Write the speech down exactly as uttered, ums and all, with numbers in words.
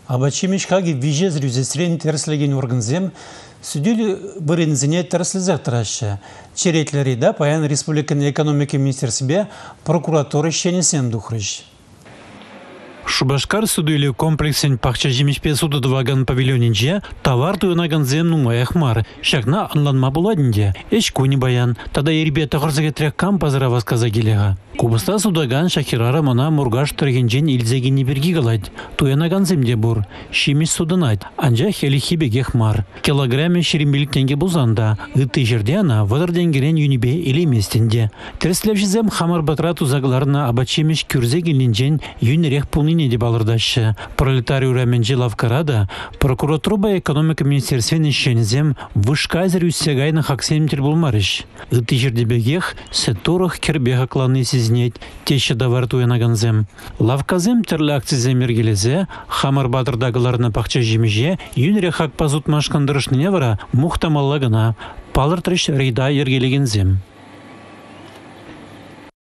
Абачимеш хаги вижез рюзесрен терслеген органзем Südül bırınzine terslizek tıraşı. Çeretleri de Payan Respublikan Ekonomika Ministersibe prokuratorı şenisen duhrış. Шубашкар судуйлі комплексен пақча жемешпе судыдываган павильонинже товар туынаган земну маяхмар. Шакна анланма буладинде. Эш куни баян. Тада ербе тағырзаgeтрек кам пазара васказа келеға. Кубыста судаган шахирара мана мургаш тыргенжен илзегені берги галайд. Туянаган земде бур. Шимеш судынайд. Анжа хелихи бегехмар. Килограмме шерембелік тенге бузанда. Ыты жерде ана вадырденгерен юнибе илеместенде. Терслевшізем хамар батра тузагларына абачемеш күрзе келінжен юнерек пулнине деп алырдашы. Пролетарий ураменже лавкарада прокуратура экономика министерствен ишенізем вышказер үссегайны хаксемтер булмарыш. Ыты жерде бегех сетурах кербеха кланы сезнет теші давар туянаганзем. Лавказем терлі акцизем ергелезе хамар батырдағыларына пақча жемеже юнерек хак пазут машкандырышныне вара мухтамалла гына. Палыртырыш рейда ергелегензем.